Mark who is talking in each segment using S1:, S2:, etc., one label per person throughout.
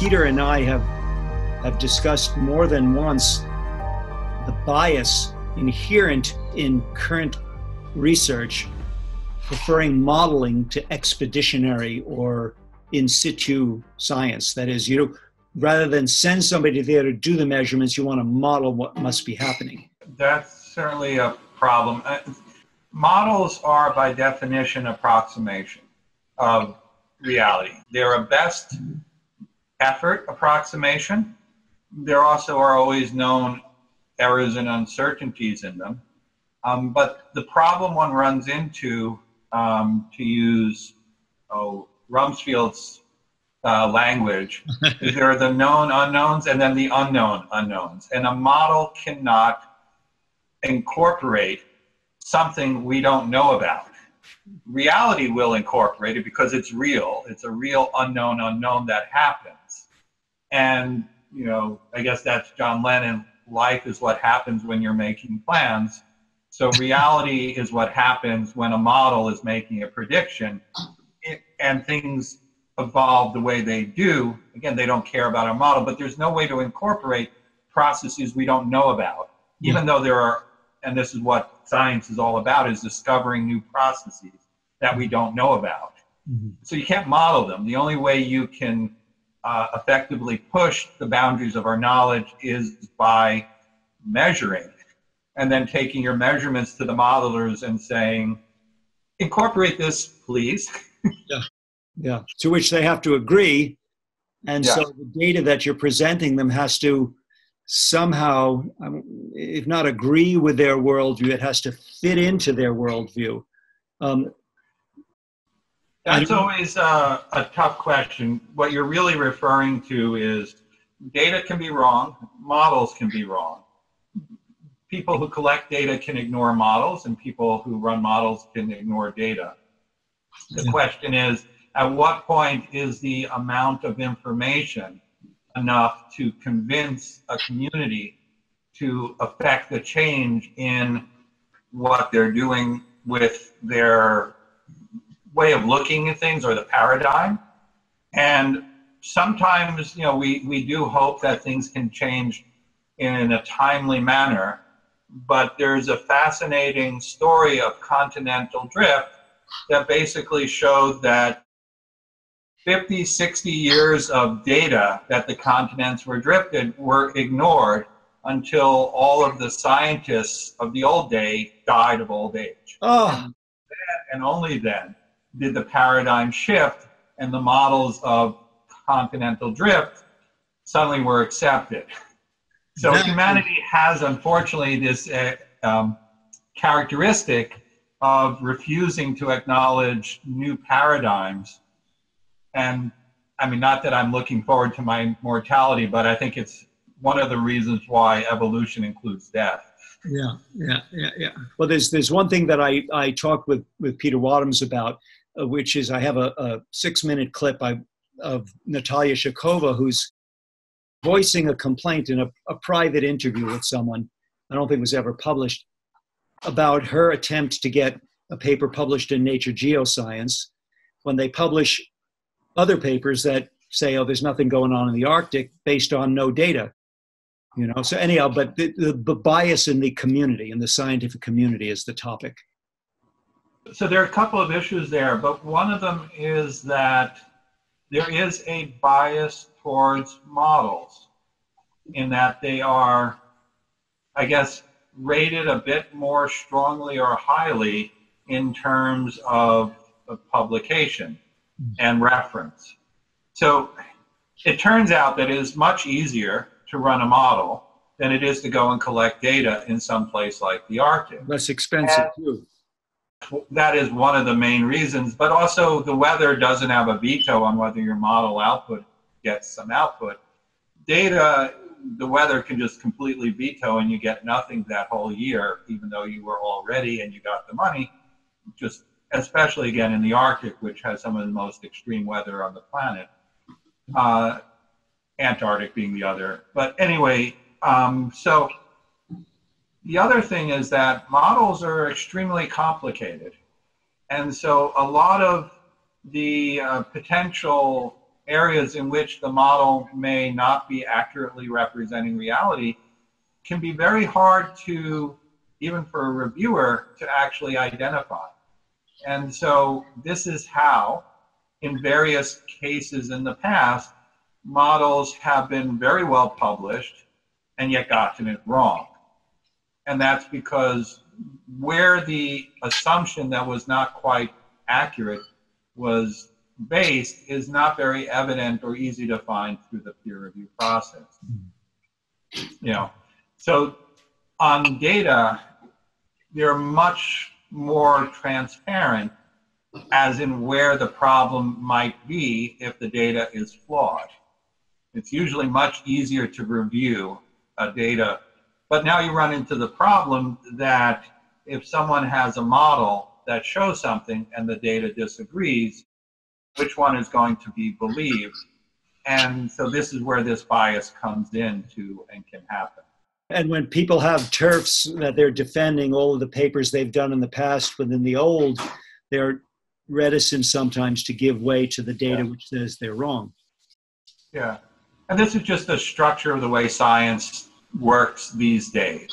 S1: Peter and I have discussed more than once the bias inherent in current research preferring modeling to expeditionary or in situ science. That is, rather than send somebody there to do the measurements, you want to model what must be happening.
S2: That's certainly a problem. Models are, by definition, approximation of reality. They're a best effort approximation. There also are always known errors and uncertainties in them. But the problem one runs into, to use Rumsfeld's language, is there are the known unknowns and then the unknown unknowns. And a model cannot incorporate something we don't know about. Reality will incorporate it because it's real. It's a real unknown unknown that happens. And, I guess that's John Lennon, life is what happens when you're making plans. So reality is what happens when a model is making a prediction, and things evolve the way they do. Again, they don't care about our model, but there's no way to incorporate processes we don't know about, even though there are, and this is what science is all about, is discovering new processes that we don't know about. Mm-hmm. So you can't model them. The only way you can effectively push the boundaries of our knowledge is by measuring, and then taking your measurements to the modelers and saying, incorporate this, please.
S1: Yeah. To which they have to agree. And so the data that you're presenting them has to somehow, if not agree with their worldview, it has to fit into their worldview.
S2: That's always a tough question. What you're really referring to is data can be wrong, models can be wrong. People who collect data can ignore models, and people who run models can ignore data. The question is, at what point is the amount of information enough to convince a community to affect the change in what they're doing with their way of looking at things or the paradigm? And sometimes, we do hope that things can change in a timely manner, but there's a fascinating story of continental drift that basically showed that 50, 60 years of data that the continents were drifted were ignored until all of the scientists of the old day died of old age. And only then did the paradigm shift, and the models of continental drift suddenly were accepted. So humanity has, unfortunately, this characteristic of refusing to acknowledge new paradigms. And I mean, not that I'm looking forward to my mortality, but I think it's one of the reasons why evolution includes death.
S1: Yeah. Well, there's one thing that I talked with Peter Wadhams about, which is I have a 6-minute clip of Natalia Shakova, who's voicing a complaint in a private interview with someone, I don't think it was ever published, about her attempt to get a paper published in Nature Geoscience when they publish other papers that say, there's nothing going on in the Arctic based on no data. So anyhow, but the bias in the community, in the scientific community, is the topic.
S2: So there are a couple of issues there, but one of them is that there is a bias towards models in that they are, I guess, rated a bit more strongly or highly in terms of publication and reference. So it turns out that it is much easier to run a model than it is to go and collect data in some place like the Arctic.
S1: Less expensive too.
S2: That is one of the main reasons, but also the weather doesn't have a veto on whether your model output gets some output. Data, the weather can just completely veto, and you get nothing that whole year, even though you were all ready and you got the money, just especially again in the Arctic, which has some of the most extreme weather on the planet. Antarctic being the other. But anyway, so the other thing is that models are extremely complicated. And so a lot of the potential areas in which the model may not be accurately representing reality can be very hard to, even for a reviewer, to actually identify. And so this is how, in various cases in the past, models have been very well published and yet gotten it wrong. And that's because where the assumption that was not quite accurate was based is not very evident or easy to find through the peer review process. So on data, they're much more transparent, as in where the problem might be if the data is flawed. It's usually much easier to review data, but now you run into the problem that if someone has a model that shows something and the data disagrees, which one is going to be believed? And so this is where this bias comes into and can happen.
S1: And when people have turfs that they're defending all of the papers they've done in the past within the old, they're reticent sometimes to give way to the data which says they're wrong.
S2: Yeah. And this is just the structure of the way science works these days.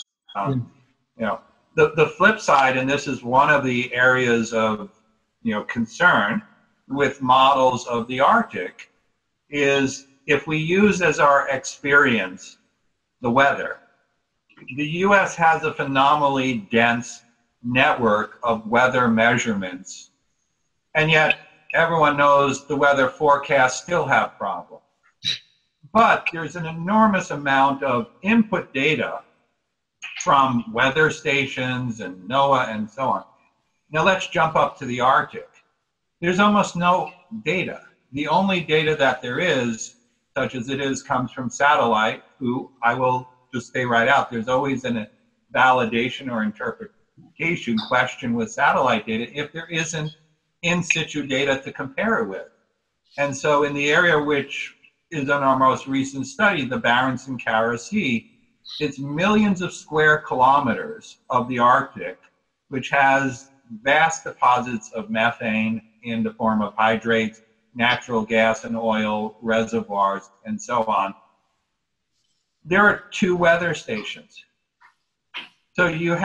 S2: The flip side, and this is one of the areas of concern with models of the Arctic, is if we use as our experience the weather. The U.S. has a phenomenally dense network of weather measurements, and yet everyone knows the weather forecasts still have problems. But there's an enormous amount of input data from weather stations and NOAA and so on. Now let's jump up to the Arctic. There's almost no data. The only data that there is, such as it is, comes from satellite, who I will just stay right out. There's always a validation or interpretation question with satellite data if there isn't in situ data to compare it with. And so in the area which is in our most recent study, the Barents and Kara Sea, it's millions of square kilometers of the Arctic, which has vast deposits of methane in the form of hydrates, natural gas and oil reservoirs, and so on. There are 2 weather stations. So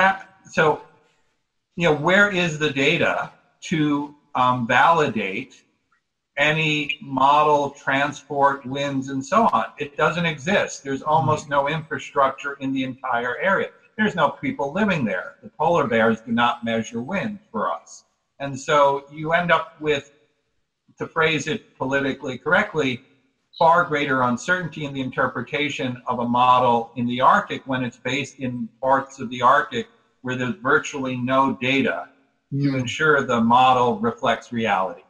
S2: where is the data to validate any model, transport, winds, and so on? It doesn't exist. There's almost no infrastructure in the entire area. There's no people living there. The polar bears do not measure wind for us. And so you end up with, to phrase it politically correctly, far greater uncertainty in the interpretation of a model in the Arctic when it's based in parts of the Arctic where there's virtually no data to ensure the model reflects reality.